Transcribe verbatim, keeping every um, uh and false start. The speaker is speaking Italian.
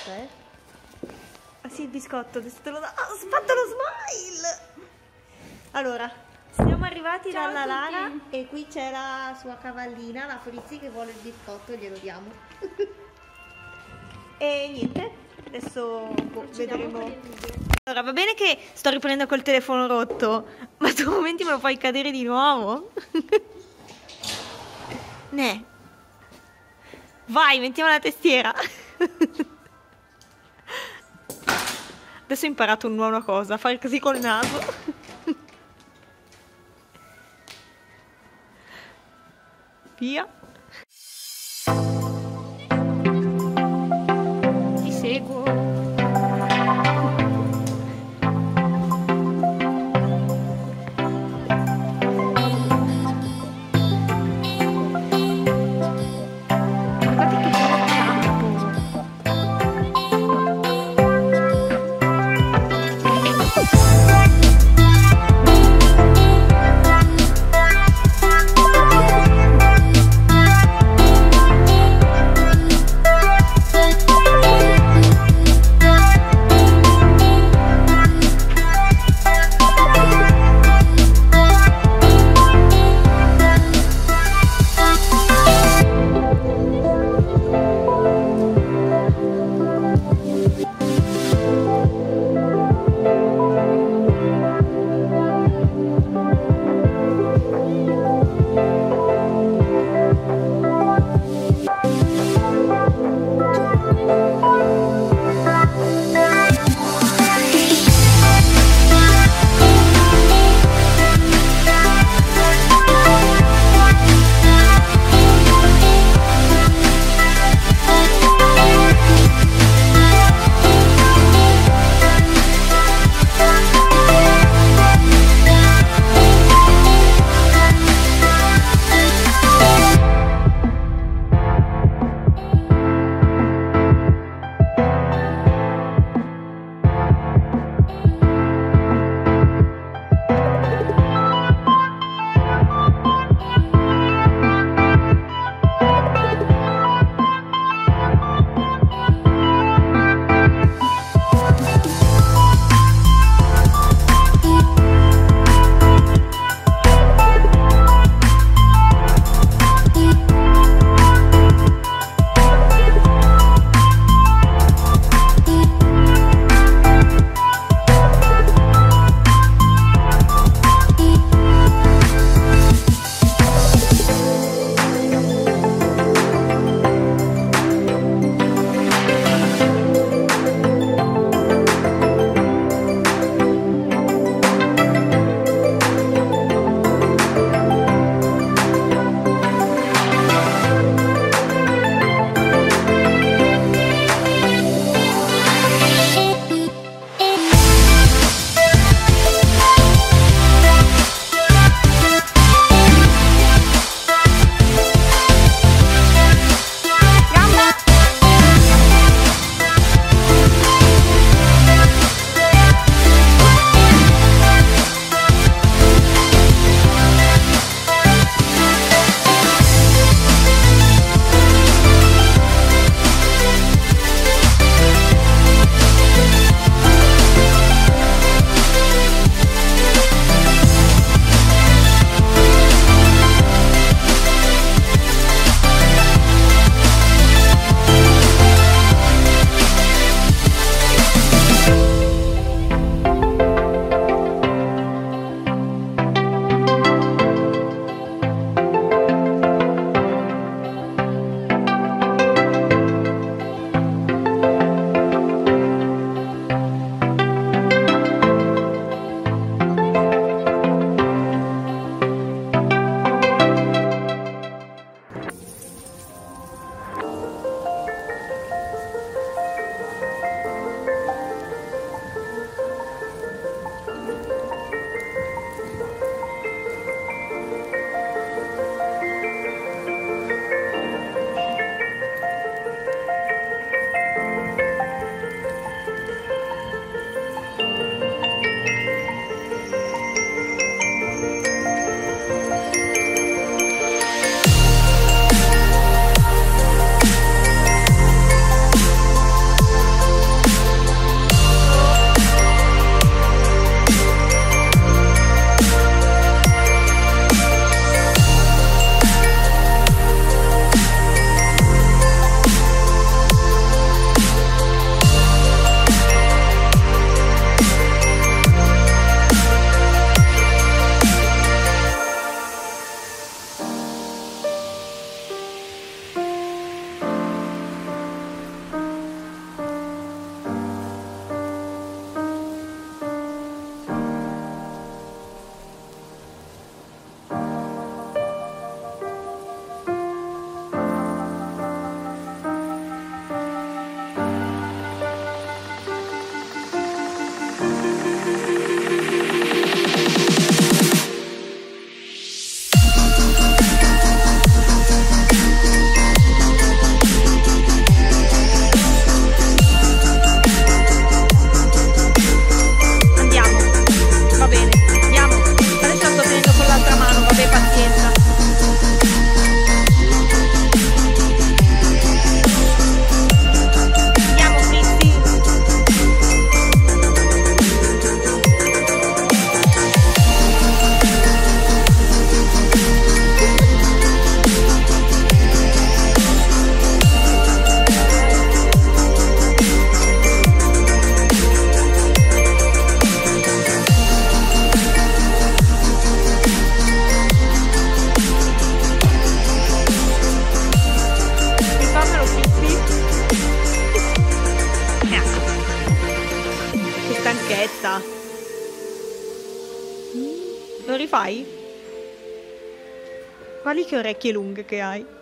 eh. Ah sì, il biscotto, adesso te lo do. Oh, ho fatto lo smile! Allora, siamo arrivati Ciao dalla a tutti. Lara e qui c'è la sua cavallina, la Frizzi, che vuole il biscotto, glielo diamo. E niente, adesso boh, vedremo. Allora, va bene che sto riprendendo col telefono rotto, ma tu momenti me lo fai cadere di nuovo? Ne. Vai, mettiamo la tastiera. Adesso ho imparato una nuova cosa, fare così col naso. Via. Ti seguo. Aspetta. Lo rifai? Guardi che orecchie lunghe che hai.